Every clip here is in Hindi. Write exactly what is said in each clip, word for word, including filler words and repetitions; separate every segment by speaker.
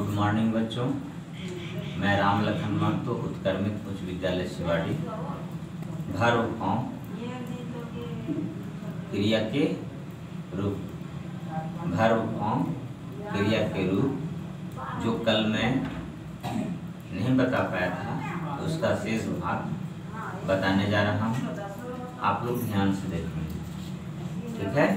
Speaker 1: गुड मॉर्निंग बच्चों, मैं राम लखन महतो उत्क्रमित उच्च विद्यालय शिवाड़ी। घर उपभाव क्रिया के रूप। घर उपभाव क्रिया के रूप जो कल मैं नहीं बता पाया था, उसका शेष भाग बताने जा रहा हूँ। आप लोग ध्यान से देखेंगे, ठीक है।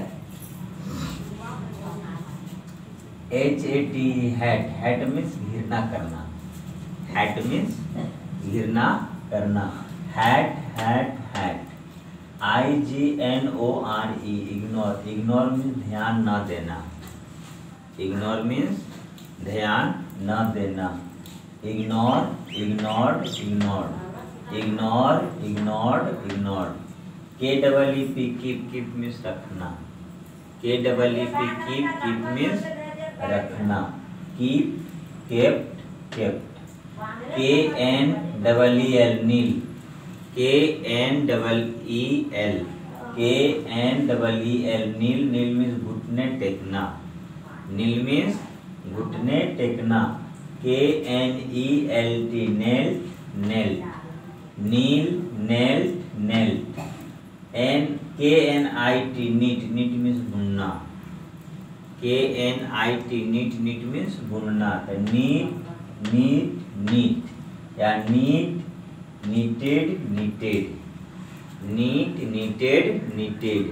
Speaker 1: H A T hate, hate means घिरना करना, हैट मीन्स घिरना करना, hate hate hate. I G N O R E, ignore, ignore means ध्यान न देना, इग्नोर मीन्स ध्यान न देना, ignore ignore ignore ignore ignore ignore. K double E P, keep, keep means रखना, K double E P, keep, keep means रखना, keep, kept, kept. K N double E L, kneel, K N double E L, K N double E L, kneel, kneel means घुटने टेकना, नील मीन्स घुटने टेकना। K N E L T, knelt, knelt, kneel, knelt, knelt. N K N I T, knit, knit means बुनना, K N I T, knit, knit means बुनना। तो नीट, नीट, नीट, या knit, knitted, knitted, knit, knitted, knitted.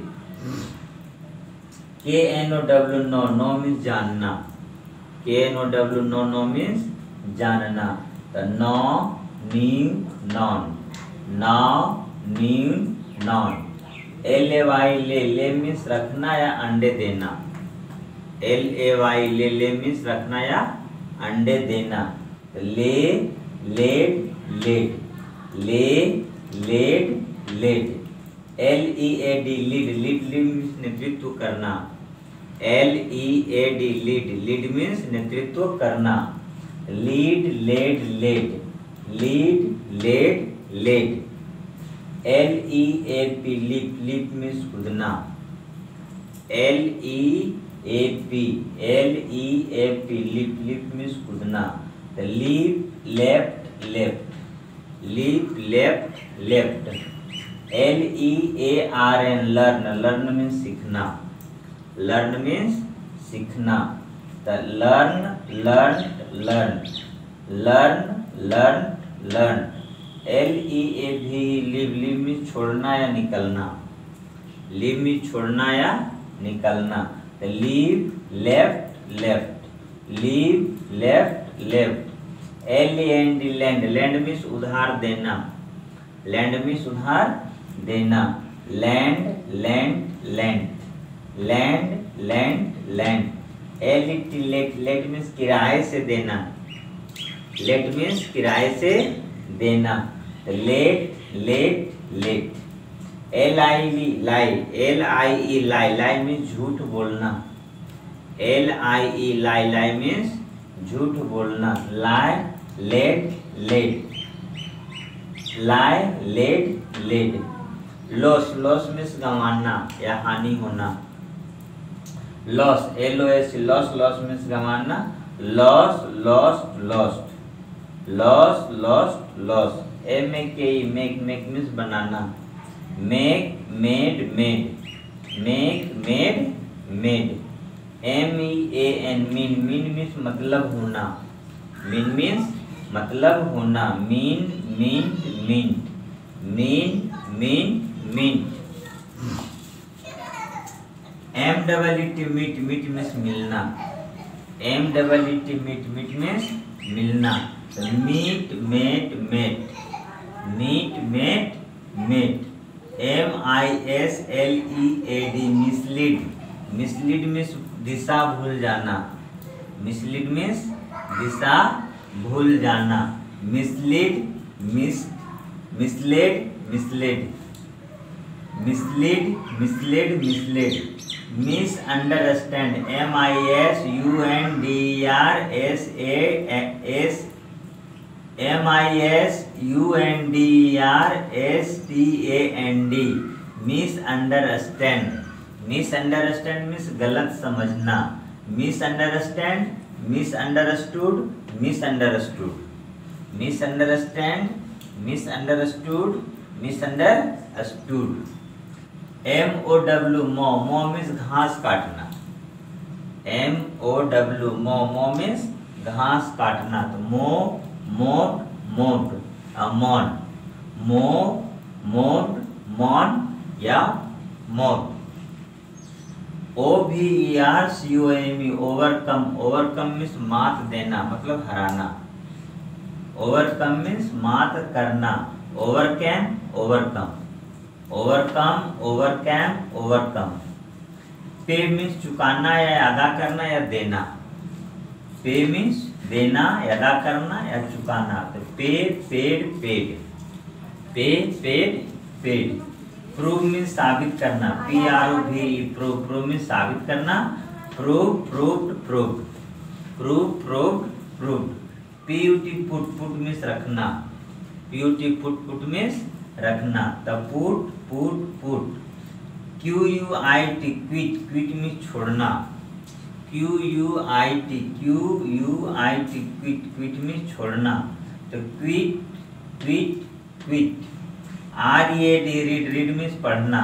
Speaker 1: K N O W, know, know means जानना, K N O W, know, know means जानना। तो know, knew, known, now, knew, known. L A Y, lay, lay means रखना या अंडे देना, L A Y, lay, lay means रखना या अंडे देना। Lay, laid, laid, lay, laid, lead. L E A D, lead, lead, lead means नेतृत्व करना, L E A D, lead, lead means नेतृत्व करना। Lead, led, led, lead, led, lead. L E A P, leap, leap means कूदना, L E A P, L E A P, leap, leap means कूदना। तो leap, leapt, leapt, leap, leapt, left. L E A R N, learn, learn means सीखना, लर्न मीन्स सीखना। तो learn, learn, learn, learn, learn, learn. L E A V, leave, leave means छोड़ना या निकलना, लीव मीन्स छोड़ना या निकलना। तो leave, left, left, leave, left, left. L E N D, lend, lend means उधार देना, लैंड मीन्स उधार देना। Lend, lend, lend, lend, lend, lend. L E T, let, let means किराए से देना, लेट मीन्स किराए से देना। Let, let, let. L I E, lie, L I E, lie, lie means झूठ बोलना, L I E, lie, lie means झूठ बोलना। Lie, let, let, lie, let, let. Lose, lose means गंवाना या हानि होना, lose, L O S, lose, lose means गंवाना, lose, lose, lost, lose, lost, lose. M A K E, make, make means बनाना, make, made, made, make, made, made. M E A N, mean, mean means मतलब होना, मीन मीन्स मतलब होना। Mean, meant, meant, mean, mean, meant. M double E T, meet, meet means मिलना, M double E T, meet, meet means मिलना। Meet, met, met, meet, met, met. M I S L E A D, mislead, mislead means दिशा भूल जाना, मिसलीड मीन्स दिशा भूल जाना। Mislead, miss, misled, misled, mislead, misled, misled. Misunderstand, M I S U N D R S A S, M I S U N D R S T A N D, misunderstand. Misunderstand means गलत समझना, misunderstand misunderstood, misunderstood, misunderstand, misunderstood, misunderstood. M O W mow, mow means घास काटना। M O W mow, mow means घास काटना। तो मो, मोट, मोट, मॉन, मो, मोट, मॉन या mowed. O V E R C O M E, overcome, overcome means मात देना, मतलब हराना। ओवरकम मीन्स मात करना। Overcome, overcome, overcome, overcome, overcome. Pay means चुकाना या अदा करना या देना। पे मीन्स देना, अदा करना या चुकाना। तो pay, paid, paid, pay, paid, paid. Prove means साबित करना। P R O V E, prove, prove means साबित करना। Prove, proved, proved, prove, proved, proved. P U T put, put means रखना। P U T put, put means रखना। The put, put, put. Q U I T quit, quit means छोड़ना। Q U I T, Q U I T quit, quit means छोड़ना। तो quit, quit, quit. R E A D read, read means पढ़ना।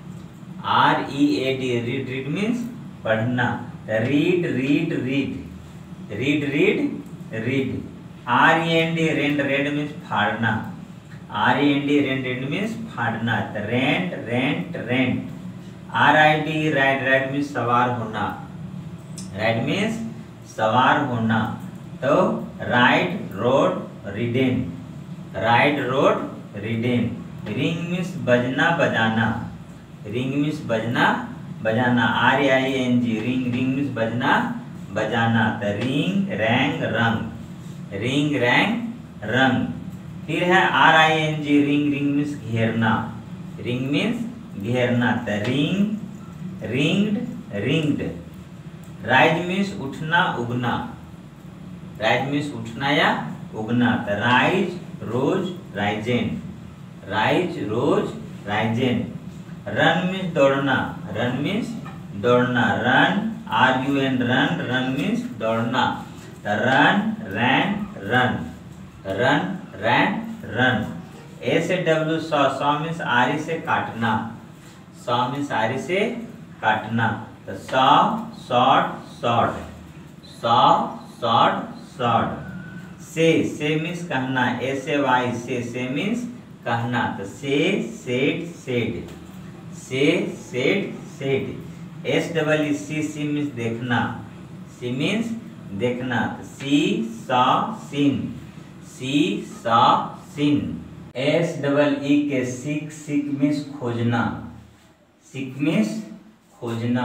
Speaker 1: R E A D read, read means पढ़ना। Read, read, read, read, read, read. R E N D rend, rend means फाड़ना। R E N D rend, rend means फाड़ना। Rent, rent, rent. R I D ride, ride means सवार होना। राइड मीन्स सवार होना। तो ride, rode, ridden, ride, rode, ridden. Ring means बजना, बजाना। रिंग मीन्स बजना, बजाना। Are I N G, ring, ring means बजना, बजाना। तो ring, rang, rung, ring, rang, rung. फिर है R I N G, ring, ring means घेरना। रिंग मीन्स घेरना। तो ring, ringed, ringed. Rise means उठना, उगना। राइज मीन्स उठना या उगना। तो rise, rose, risen, rise, rose, risen. Run means दौड़ना। रन मीन्स दौड़ना। Run, R U N, run, run means दौड़ना। तो run, ran, run, run, ran, run. ए से डब्ल्यू सॉ, सॉ मीन्स आरी से काटना। सॉ मीन्स आरी से काटना। तो saw, short, short, saw, short, short. से, से मीन्स कहना। ए से वाई, से, से मीन्स कहना। तो say, said, said, say, said, said. S double E see, see means देखना। सी मीन्स देखना। तो see, saw, seen, see, saw, seen. S double E K seek, seek means खोजना। सीक मीन्स खोजना।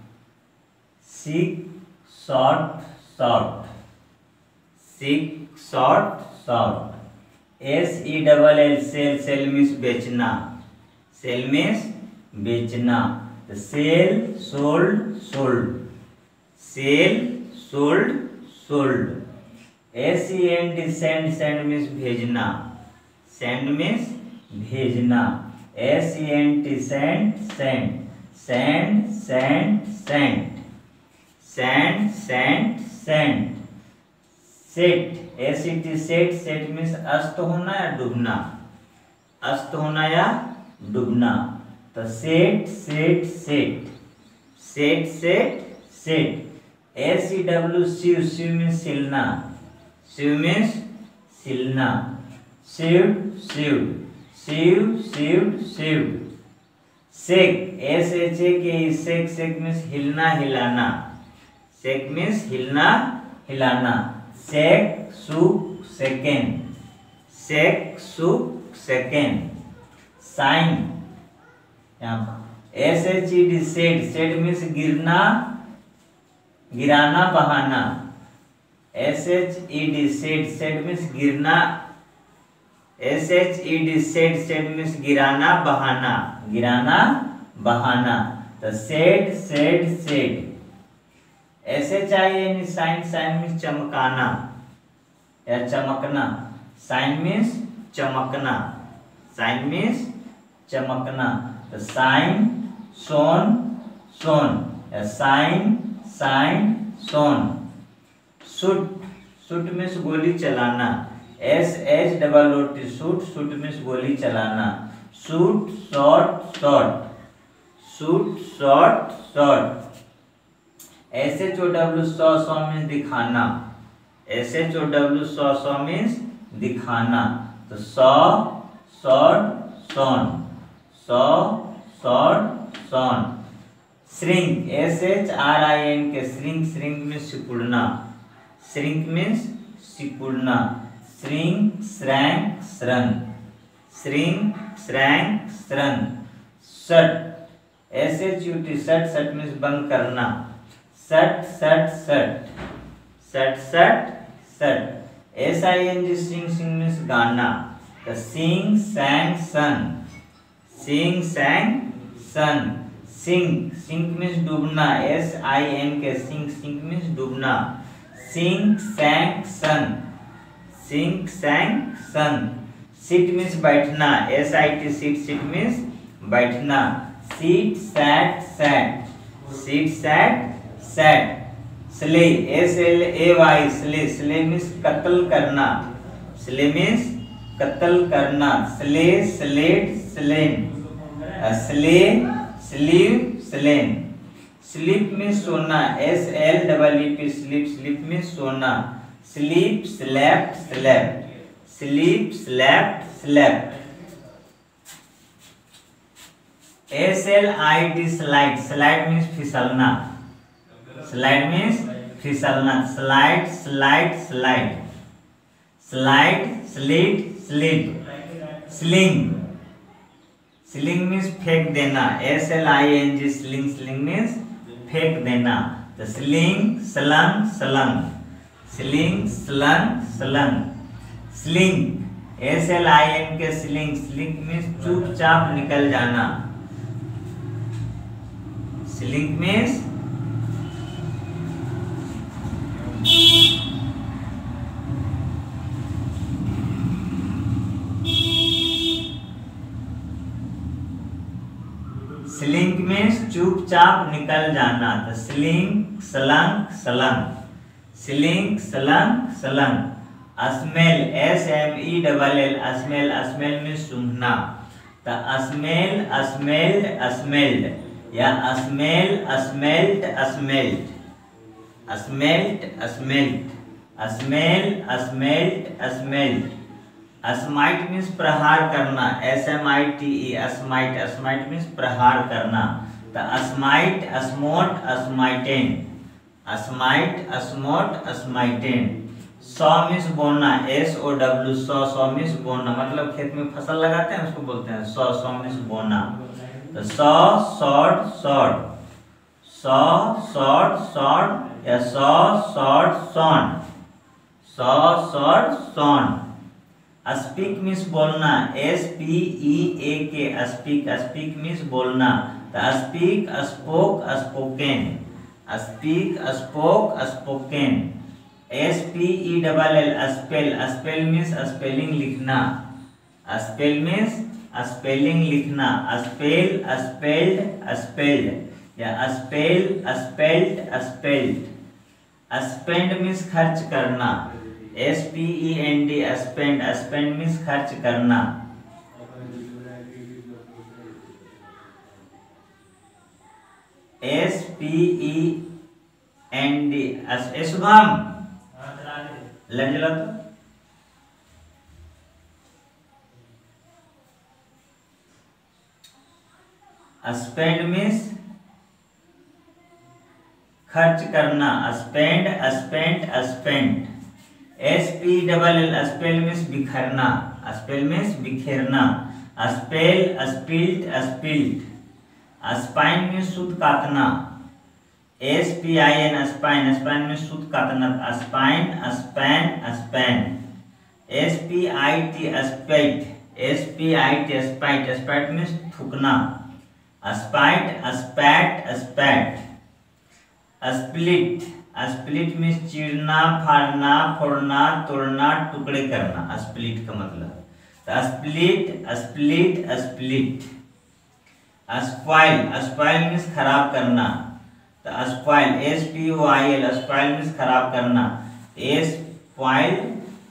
Speaker 1: Seek, sought, sought, seek, sought, sought. S E double L, sell, sell means बेचना। सेल मीन्स बेचना। तो sell, sold, sold, sell, sold, sold. S E N D, send, send means भेजना। सेंड मीन्स भेजना। S E N T, send, send, send, send, send, send, send, send. Set, S E T, set, set means अस्त होना या डूबना। अस्त होना या डूबना। तो set, set, set, set, set, set. S E W sew, sew means सिलना। सीव मीन्स सिलना। Sewed, sewed, sew, sewed, sewed. Shake, S H A K, shake, sec means हिलना, हिलाना। सेक मीन्स हिलना, हिलाना। सेक, shook, shaken, shake, shook, shaken. Shine, S H E D, shed, shed means गिरना, गिराना, बहाना। S H E D, shed, shed means गिरना। S H E D, shed, shed means गिराना, बहाना, गिराना, बहाना। तो shed, shed, said. S H I N, shine, shine means चमकाना या चमकना। साइन मीन्स चमकना। साइन मीन्स चमकना। तो साइन, सोन, सोन या shine, shine, shone. Shoot, shoot means गोली चलाना, S H double O T, shoot, shoot means गोली चलाना, shoot shot shot, shoot shot shot, S H O W show show means दिखाना, S H O W show show means दिखाना, तो show showed shown, show showed shown, shrink, S H R I N K, shrink, shrink means सिकुड़ना, श्रिंक मीन्स सिकुड़ना, shrink shrank shrunk, shrink shrank shrunk, shut, S H U T, shut, shut means बंद करना, shut shut shut, shut shut shut, S I N G, sing, sing means गाना, the sing sang sung, sing sang sung, sink, sink means डूबना, S I N K, sink, sink means डूबना, sink sank sunk, sink sank sunk, sit means बैठना, S I T, sit, sit means बैठना, sit sat sat, sit sat sat, slay, S L A Y, slay, slay means कत्ल करना, स्ले मीन्स कत्ल करना, slay slew slain, slay slew slain, sleep means सोना, S L double E P, sleep, sleep means सोना, sleep slept slept, sleep slept slept, S L I D, slide, slide means फिसलना, स्लाइड मीन्स फिसलना, slide slide slide, slide slid slid, sling, sling means फेंक देना, S L I N G, sling, sling means फेंक देना, तो sling slung slung, sling slung slung, slink, S L I N K, slink, sling means चुपचाप निकल जाना, स्लिंग मीन्स स्लिंक मीन्स चुपचाप निकल जाना, तो sling slung slung, sling slung slunk, smell, S M E double L, smell, smell means सूंघना, तो स्मेल स्मेल्ड स्मेल्ड, या smell smelt smelt, smelt smelt, smell smelt smelt, smite means प्रहार करना, S M I T E, smite, smite means प्रहार करना, तो smite smote smitten, smite smote smitten, sow means बोना, S O W, show, show means बोना, मतलब खेत में फसल लगाते हैं उसको बोलते हैं सौ, सौ मीन्स बोना, तो sow sowed sowed, sow sowed sowed, या sow sowed sown, sow sowed sown, speak means बोलना, S P E A K, speak, speak means बोलना, तो speak spoke spoken, speak spoke spoken, S P E double L, spell, spell means spelling लिखना, स्पेल मीन्स स्पेलिंग लिखना, स्पेल स्पेल्ड स्पेल्ड, या spell spelt spelled, spend means खर्च करना, S P E N D, spend, spend means खर्च करना, S P E N D, शुभम लग जला तो स्पेंड मीन्स खर्च करना, spend spent spent, S P double L, spill means बिखरना, स्पेल मीन्स बिखेरना, spill spilt spilt, spin means सूत काटना, S P I N, spin, spin means सूत काटना, spin span span, S P I T spit, S P I T spit, spit means थूकना, spit spat spat, split, split means चीरना फाड़ना फोड़ना तोड़ना टुकड़े करना, स्प्लिट का मतलब, split split split, spoil, spoil means खराब करना, तो spoil, S P O I L, spoil means खराब करना, spoiled,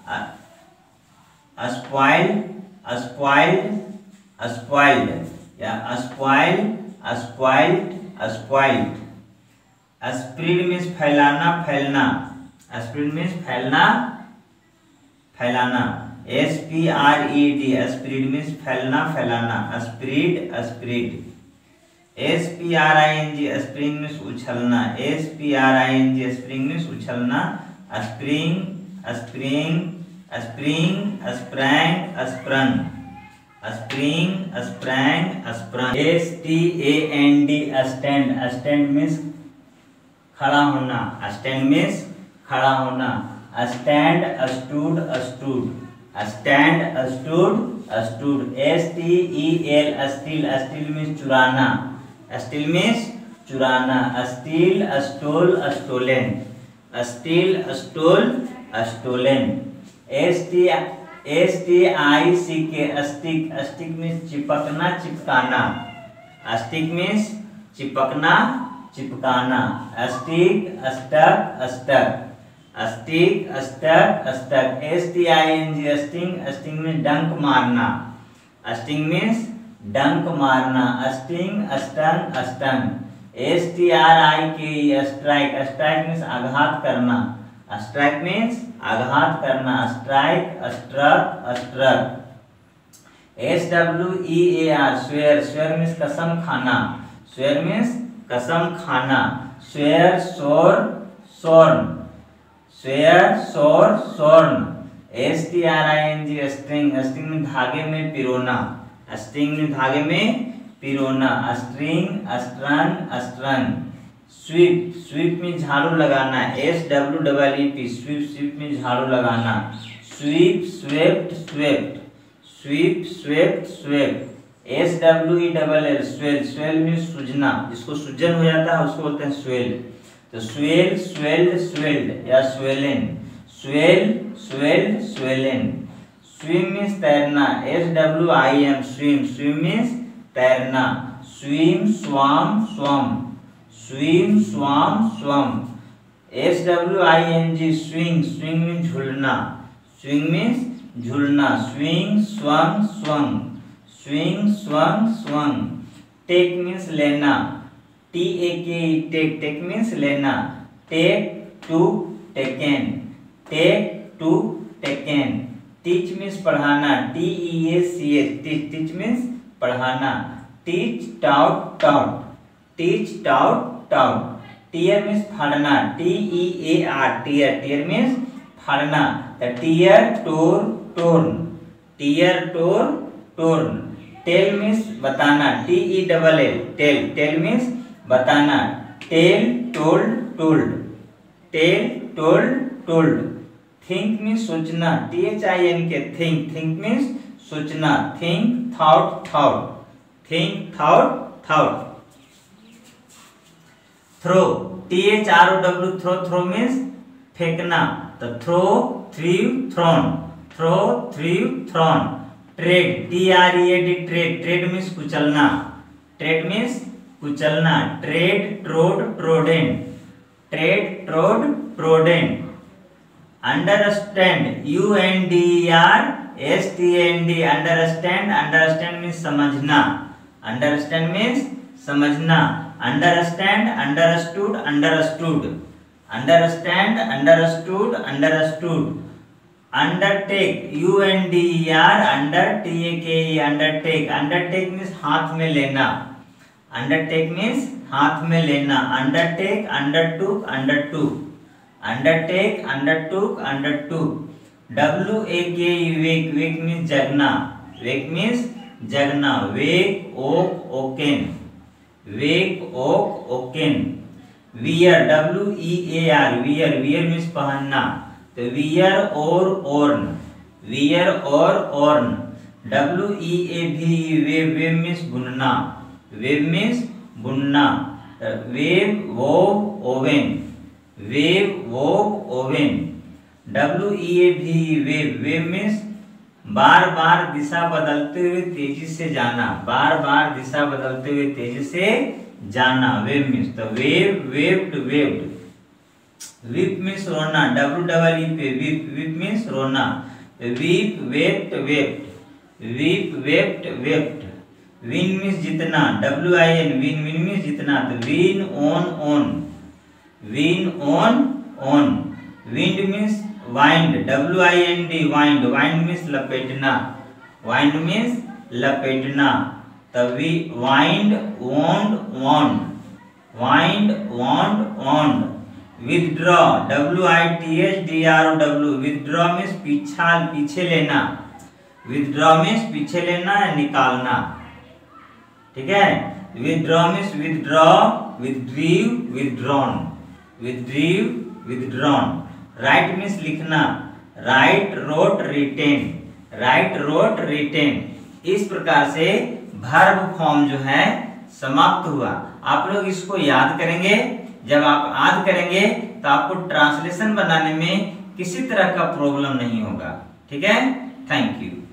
Speaker 1: spoiled, spoiled, spoiled या spoiled, spoiled, spoiled। Spread means फैलाना, फैलना। स्प्रेड मीन्स फैलना, फैलाना। S P R E D spread means फैलना, फैलाना। Spread, spread. S P R I N G spring means उछलना। S P R I N G spring means उछलना। Spring, spring, spring, sprang, sprung. Spring, sprang, sprung. S T A N D stand, stand means खड़ा होना। स्टैंड मीन्स खड़ा होना। Stand, stood, stood. Stand, stood, stood. S T E L steal, steal means चुराना। स्टील मीन्स चुराना। Steal, stole, stolen. Steal, stole, stolen. S T S T I C K stick, stick means चिपकना, चिपकाना। स्टिक मीन्स चिपकना, चिपकाना। Stick, stuck, stuck. Stick, stuck, stuck. S T I N G sting, sting means डंक मारना। स्टिंग मीन्स डंक मारना। Sting, stung, stung. S T R I K strike, strike means आघात करना। स्ट्राइक मीन्स आघात करना। Strike, struck, struck. S W E A R swear, swear means कसम खाना। स्वेयर मीन्स कसम खाना। Swear, swore, sworn. Swear, swore, sworn. S T R I N G string, string में धागे में पिरोना। स्ट्रिंग में धागे में पिरोना। String, strung, strung. Sweep, sweep में झाड़ू लगाना। S W double E P sweep, sweep में झाड़ू लगाना। Sweep, swept, swept. Sweep, swept, swept. S W ई डबल एल स्वेल, स्वेल में सूजना, जिसको सूजन हो जाता है उसको बोलते हैं स्वेल। तो स्वेल, स्वेल्ड, स्वेल्ड या swollen. Swell, swelled, swollen. Swim means तैरना। S W I M swim, swim means तैरना। Swim, swam, swum. Swim, swam, swum. S W I N G swing, swing means झूलना। स्विंग मीन्स झूलना। Swing, swung, swung. Swing, swung, swung. Take means लेना। T A K take, take means लेना। Take, took, taken. Take, took, taken. Teach means पढ़ाना। T E A C H, teach, teach means पढ़ाना। Teach, taught, taught. Teach, taught, taught. Tear means फाड़ना। T E A R tear, tear means फाड़ना। Tear, tore, torn. Tear, tore, torn. Tell means बताना। T E double L tell, tell means बताना। Tell, told, told. Tell, told, told. Think means सोचना। T H I N K think, think means सोचना। Think, thought, thought. Think, thought, thought. Throw, T H R O W throw, throw means फेंकना। तो throw, threw, thrown. Throw, threw, thrown. Tread, T R E A D tread, tread means कुचलना। ट्रेड मीन्स कुचलना। Tread, trod, trodden. Tread, trod, trodden. Understand, U N D R S T N D, understand, understand means समझना। अंडरस्टैंड मीन्स समझना। Understand, understood, understood. Understand, understood, understood. Undertake, U N D R under T A K E, undertake. Undertake means हाथ में लेना। अंडरटेक मीन्स हाथ में लेना। Undertake, undertook, undertook. Undertake, undertook, undertook. W A K E wake, wake means जगना। वेक मीन्स जगना। Wake, woke, woken. Wake, woke, woken. Wear, W E A R wear, wear means पहनना। तो वियर और ओर्न। वियर और ओर्न। W E A V weave, weave means बुनना। वेव मीन्स बुनना। Weave, wove, woven. Weave, wove, woven. W E A V weave, weave means बार बार दिशा बदलते हुए तेजी से जाना। बार बार दिशा बदलते हुए तेजी से जाना। वेव मीन्स तो weave, weaved, weaved. Weep means रोना, W double E P weep, weep means रोना। Weep wept wept, weep wept wept. Win means जितना, W I N, win win means जितना, तो win won won, win won won. Wind means wind, W I N D, wind, wind means लपेटना, वाइंड मीन्स लपेटना, तभी wind wound wound, wind wound wound. Withdraw, W I T H D R O W, withdraw means पीछा पीछे लेना, विदड्रॉ मीन्स पीछे लेना या निकालना, ठीक है। Withdraw means withdraw, withdrew, withdrawn, withdrew, withdrawn. Write means लिखना, write wrote written, write wrote written. इस प्रकार से वर्ब फॉर्म जो है समाप्त हुआ। आप लोग इसको याद करेंगे, जब आप याद करेंगे तो आपको ट्रांसलेशन बनाने में किसी तरह का प्रॉब्लम नहीं होगा, ठीक है। Thank you.